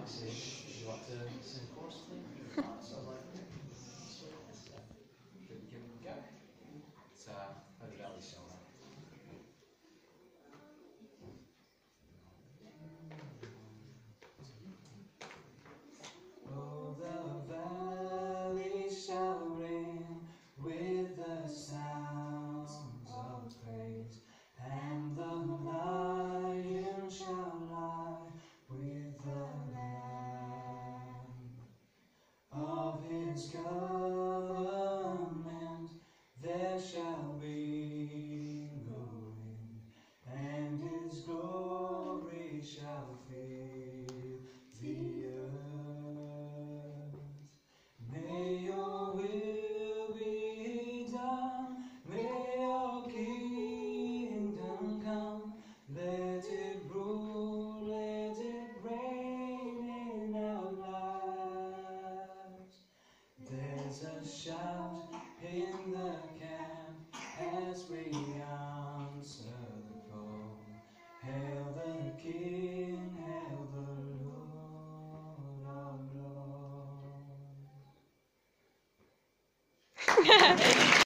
said, "Would you like to sing a chorus with me?" So I was like, "Okay, sweet." So give it a go. It's Hope Valley song. Oh, the valley shall ring with the sounds of praise, and the lion shall lie with the lamb. Of his government there shall be no end, and his glory shall fill the earth. May your will be done, may your kingdom come, let it rule, let it reign in our lives. There's a shout in the camp as we answer the call. Hail the King, hail the Lord of Lords.